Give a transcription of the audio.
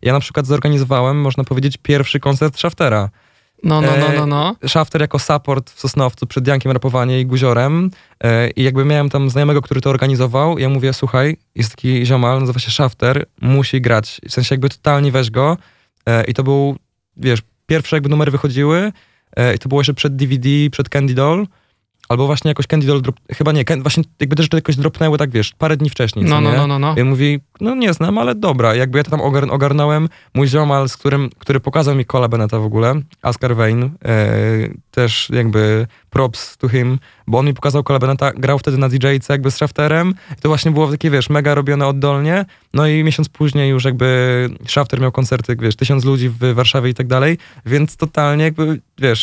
Ja na przykład zorganizowałem, można powiedzieć, pierwszy koncert Shaftera. No. Shafter jako support w Sosnowcu przed Jankiem Rapowanie i Guziorem i jakby miałem tam znajomego, który to organizował. Ja mówię, słuchaj, jest taki ziomal, nazywa się Shafter, musi grać. W sensie jakby totalnie weź go. I to był, wiesz, pierwsze jakby numery wychodziły i to było jeszcze przed DVD, przed Candy Doll. Albo właśnie jakoś Candy Doll, chyba nie, właśnie jakby też to jakoś dropnęły tak, wiesz, parę dni wcześniej, No. I mówi, no nie znam, ale dobra. Jakby ja to tam ogarnąłem. Mój ziomal, który pokazał mi Cola Beneta w ogóle, Oscar Wayne, też jakby props to him, bo on mi pokazał Cola Beneta, grał wtedy na DJ-ce jakby z Shafterem. To właśnie było takie, wiesz, mega robione oddolnie. No i miesiąc później już jakby Shafter miał koncerty, wiesz, 1000 ludzi w Warszawie i tak dalej, więc totalnie jakby, wiesz,